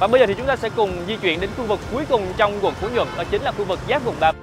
Và bây giờ thì chúng ta sẽ cùng di chuyển đến khu vực cuối cùng trong quận Phú Nhuận, đó chính là khu vực giáp quận 3.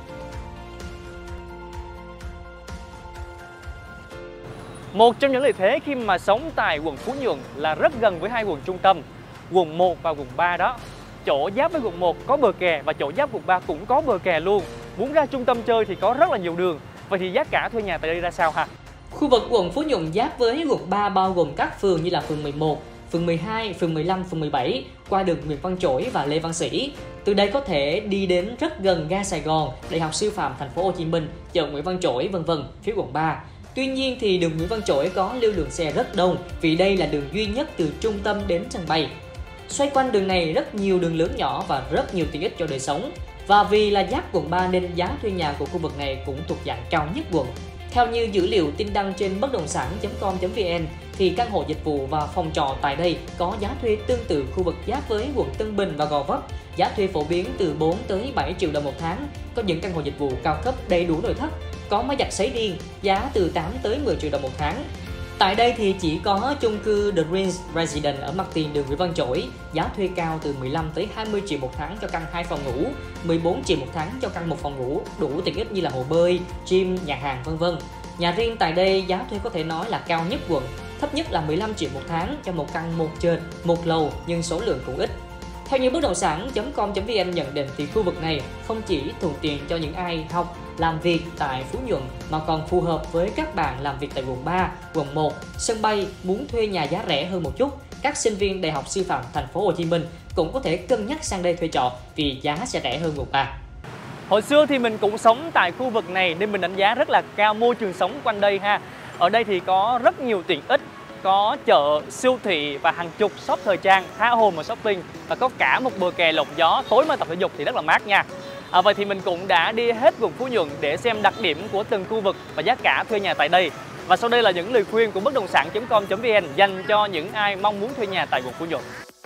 Một trong những lợi thế khi mà sống tại quận Phú Nhuận là rất gần với hai quận trung tâm, quận 1 và quận 3 đó. Chỗ giáp với quận 1 có bờ kè và chỗ giáp quận 3 cũng có bờ kè luôn. Muốn ra trung tâm chơi thì có rất là nhiều đường. Vậy thì giá cả thuê nhà tại đây ra sao ha? Khu vực quận Phú Nhuận giáp với quận 3 bao gồm các phường như là phường 11, phường 12, phường 15, phường 17 qua đường Nguyễn Văn Chỗi và Lê Văn Sĩ. Từ đây có thể đi đến rất gần ga Sài Gòn, Đại học Sư phạm Thành phố Hồ Chí Minh, chợ Nguyễn Văn Chỗi v.v. phía quận 3. Tuy nhiên thì đường Nguyễn Văn Chỗi có lưu lượng xe rất đông vì đây là đường duy nhất từ trung tâm đến sân bay. Xoay quanh đường này rất nhiều đường lớn nhỏ và rất nhiều tiện ích cho đời sống. Và vì là giáp quận 3 nên giá thuê nhà của khu vực này cũng thuộc dạng cao nhất quận. Theo như dữ liệu tin đăng trên bất động sản.com.vn thì căn hộ dịch vụ và phòng trọ tại đây có giá thuê tương tự khu vực giáp với quận Tân Bình và Gò Vấp. Giá thuê phổ biến từ 4 tới 7 triệu đồng một tháng. Có những căn hộ dịch vụ cao cấp đầy đủ nội thất, có máy giặt sấy riêng, giá từ 8 tới 10 triệu đồng một tháng. Tại đây thì chỉ có chung cư The Greens Residence ở mặt tiền đường Nguyễn Văn Chỗi, giá thuê cao từ 15 tới 20 triệu một tháng cho căn 2 phòng ngủ, 14 triệu một tháng cho căn 1 phòng ngủ, đủ tiện ích như là hồ bơi, gym, nhà hàng v.v. Nhà riêng tại đây giá thuê có thể nói là cao nhất quận, thấp nhất là 15 triệu một tháng cho một căn 1 trệt, 1 lầu nhưng số lượng cũng ít. Theo như bất động sản.com.vn nhận định thì khu vực này không chỉ thuận tiện cho những ai học, làm việc tại Phú Nhuận mà còn phù hợp với các bạn làm việc tại quận 3, quận 1, sân bay muốn thuê nhà giá rẻ hơn một chút. Các sinh viên Đại học Sư phạm Thành phố Hồ Chí Minh cũng có thể cân nhắc sang đây thuê trọ vì giá sẽ rẻ hơn quận 3. Hồi xưa thì mình cũng sống tại khu vực này nên mình đánh giá rất là cao môi trường sống quanh đây ha. Ở đây thì có rất nhiều tiện ích, có chợ, siêu thị và hàng chục shop thời trang, tha hồ mà shopping và có cả một bờ kè lộng gió, tối mà tập thể dục thì rất là mát nha. Vậy thì mình cũng đã đi hết quận Phú Nhuận để xem đặc điểm của từng khu vực và giá cả thuê nhà tại đây. Và sau đây là những lời khuyên của bất động sản.com.vn dành cho những ai mong muốn thuê nhà tại quận Phú Nhuận.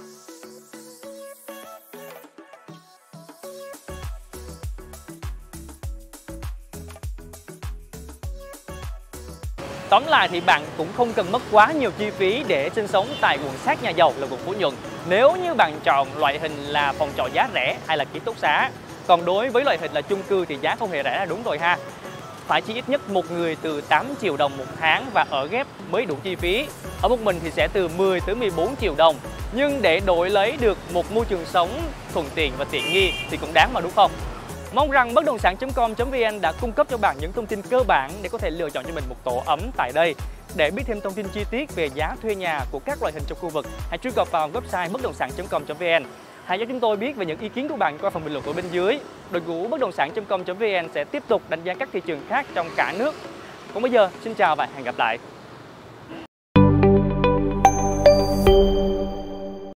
Tóm lại thì bạn cũng không cần mất quá nhiều chi phí để sinh sống tại quận sát nhà giàu là quận Phú Nhuận nếu như bạn chọn loại hình là phòng trọ giá rẻ hay là ký túc xá. Còn đối với loại hình là chung cư thì giá không hề rẻ là đúng rồi ha. Phải chi ít nhất một người từ 8 triệu đồng một tháng và ở ghép mới đủ chi phí. Ở một mình thì sẽ từ 10 tới 14 triệu đồng. Nhưng để đổi lấy được một môi trường sống thuận tiện và tiện nghi thì cũng đáng mà đúng không? Mong rằng bất động sản.com.vn đã cung cấp cho bạn những thông tin cơ bản để có thể lựa chọn cho mình một tổ ấm tại đây. Để biết thêm thông tin chi tiết về giá thuê nhà của các loại hình trong khu vực, hãy truy cập vào website bất động sản.com.vn. Hãy cho chúng tôi biết về những ý kiến của bạn qua phần bình luận ở bên dưới. Đội ngũ bất động sản.com.vn sẽ tiếp tục đánh giá các thị trường khác trong cả nước. Còn bây giờ, xin chào và hẹn gặp lại.